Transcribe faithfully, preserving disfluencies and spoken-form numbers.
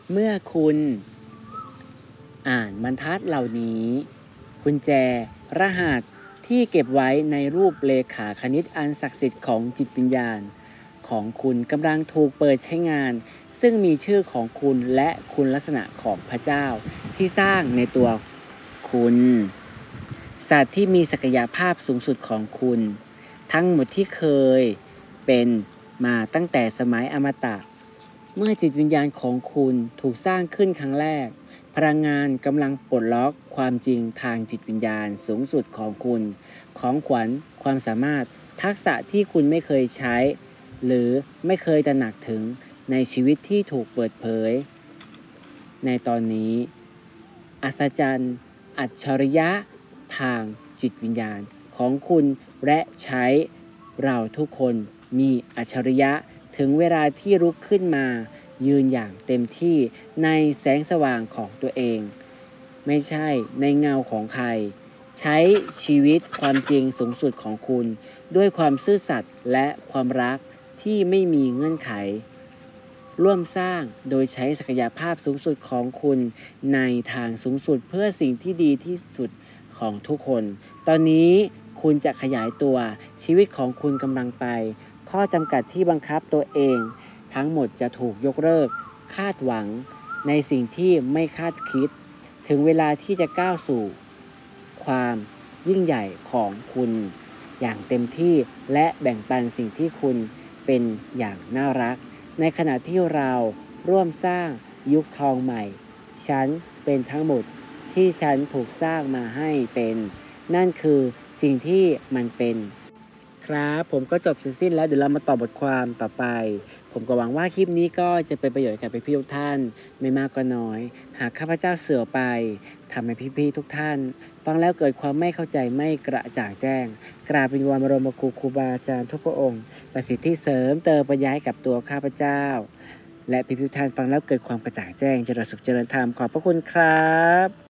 เมื่อคุณอ่านบรรทัดเหล่านี้กุญแจรหัสที่เก็บไว้ในรูปเลขาคณิตอันศักดิ์สิทธิ์ของจิตวิญญาณของคุณกำลังถูกเปิดใช้งานซึ่งมีชื่อของคุณและคุณลักษณะของพระเจ้าที่สร้างในตัวคุณสัตว์ที่มีศักยภาพสูงสุดของคุณทั้งหมดที่เคยเป็นมาตั้งแต่สมัยอมตะเมื่อจิตวิญญาณของคุณถูกสร้างขึ้นครั้งแรกพลังงานกำลังปลดล็อกความจริงทางจิตวิญญาณสูงสุดของคุณของขวัญความสามารถทักษะที่คุณไม่เคยใช้หรือไม่เคยตระหนักถึงในชีวิตที่ถูกเปิดเผยในตอนนี้อัศจรรย์อัจฉริยะทางจิตวิญญาณของคุณและใช้เราทุกคนมีอัจฉริยะถึงเวลาที่ลุกขึ้นมายืนอย่างเต็มที่ในแสงสว่างของตัวเองไม่ใช่ในเงาของใครใช้ชีวิตความจริงสูงสุดของคุณด้วยความซื่อสัตย์และความรักที่ไม่มีเงื่อนไขร่วมสร้างโดยใช้ศักยภาพสูงสุดของคุณในทางสูงสุดเพื่อสิ่งที่ดีที่สุดของทุกคนตอนนี้คุณจะขยายตัวชีวิตของคุณกำลังไปข้อจำกัดที่บังคับตัวเองทั้งหมดจะถูกยกเลิกคาดหวังในสิ่งที่ไม่คาดคิดถึงเวลาที่จะก้าวสู่ความยิ่งใหญ่ของคุณอย่างเต็มที่และแบ่งปันสิ่งที่คุณเป็นอย่างน่ารักในขณะที่เราร่วมสร้างยุคทองใหม่ฉันเป็นทั้งหมดที่ฉันถูกสร้างมาให้เป็นนั่นคือสิ่งที่มันเป็นครับผมก็จบเสร็จสิ้นแล้วเดี๋ยวเรามาต่อบทความต่อไปผมก็หวังว่าคลิปนี้ก็จะเป็นประโยชน์กับพี่ๆทุกท่านไม่มากก็น้อยหากข้าพเจ้าเสื่อไปทำให้พี่ๆทุกท่านฟังแล้วเกิดความไม่เข้าใจไม่กระจ่างแจ้งกราบวิงวอนบรมครูครูบาอาจารย์ทุกพระองค์ประสิทธิเสริมเติมปัญญาให้กับตัวข้าพเจ้าและพี่ๆทุกท่านฟังแล้วเกิดความกระจ่างแจ้งเจริญสุขเจริญธรรมขอบพระคุณครับ